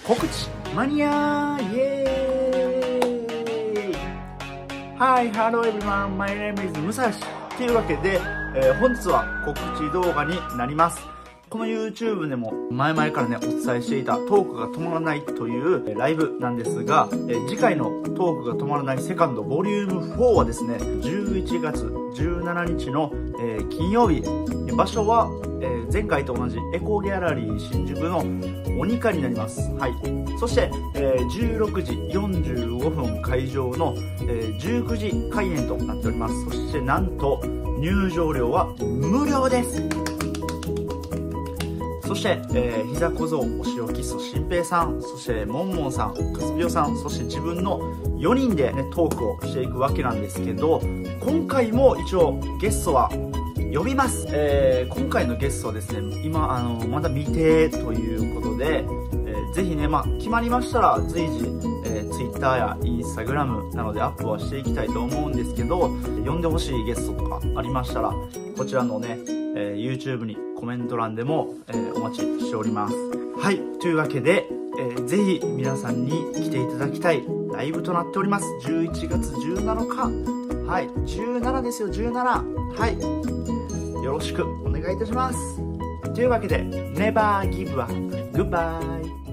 告知マニアイエーイ。 Hi, hello everyone, my name is 武蔵というわけで、本日は告知動画になります。この YouTube でも前々からねお伝えしていたトークが止まらないというライブなんですが、次回のトークが止まらないセカンドボリューム4はですね、11月17日の金曜日、場所は前回と同じエコギャラリー新宿のオニカになります。はい。そして16時45分会場の19時開演となっております。そしてなんと入場料は無料です。そして、膝小僧、おしおきそ新平さん、そしてもんもんさん、かすびおさん、そして自分の4人で、ね、トークをしていくわけなんですけど、今回も一応ゲストは呼びます。今回のゲストはですね、今まだ未定ということで、ぜひね、決まりましたら随時、Twitter や Instagram などでアップはしていきたいと思うんですけど、呼んでほしいゲストとかありましたら、こちらのね、YouTube にコメント欄でも、お待ちしております。はい、というわけで、ぜひ皆さんに来ていただきたいライブとなっております。11月17日。はい、17ですよ、17。はい、よろしくお願いいたします。というわけで、Never Give Up. Goodbye.